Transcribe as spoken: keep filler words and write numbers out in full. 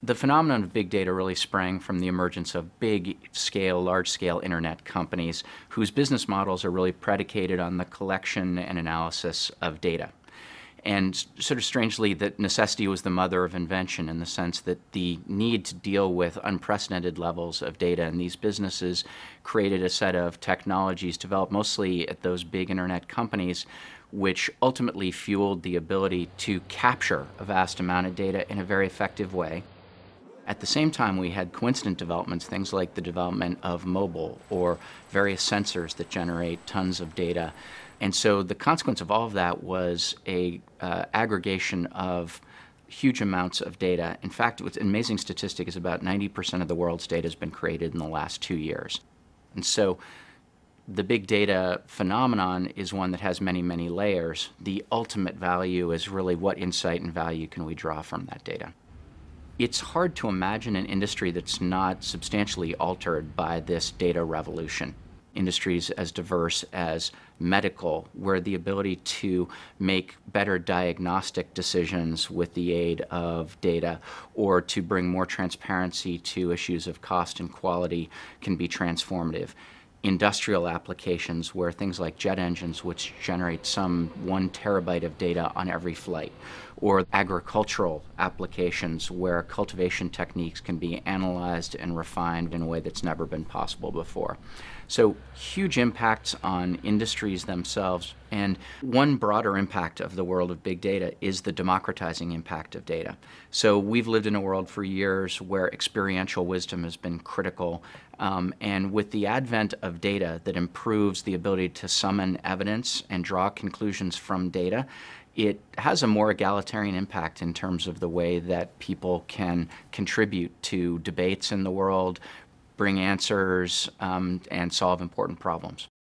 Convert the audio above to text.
The phenomenon of big data really sprang from the emergence of big-scale, large-scale internet companies whose business models are really predicated on the collection and analysis of data. And sort of strangely, that necessity was the mother of invention, in the sense that the need to deal with unprecedented levels of data, and these businesses created a set of technologies developed mostly at those big internet companies, which ultimately fueled the ability to capture a vast amount of data in a very effective way. At the same time, we had coincident developments, things like the development of mobile or various sensors that generate tons of data. And so the consequence of all of that was a uh, aggregation of huge amounts of data. In fact, what's an amazing statistic is about ninety percent of the world's data has been created in the last two years. And so the big data phenomenon is one that has many, many layers. The ultimate value is really what insight and value can we draw from that data. It's hard to imagine an industry that's not substantially altered by this data revolution. Industries as diverse as medical, where the ability to make better diagnostic decisions with the aid of data, or to bring more transparency to issues of cost and quality, can be transformative. Industrial applications, where things like jet engines, which generate some one terabyte of data on every flight, or agricultural applications where cultivation techniques can be analyzed and refined in a way that's never been possible before. So huge impacts on industries themselves. And one broader impact of the world of big data is the democratizing impact of data. So we've lived in a world for years where experiential wisdom has been critical. Um, and with the advent of data that improves the ability to summon evidence and draw conclusions from data, it has a more egalitarian impact in terms of the way that people can contribute to debates in the world, bring answers, um, and solve important problems.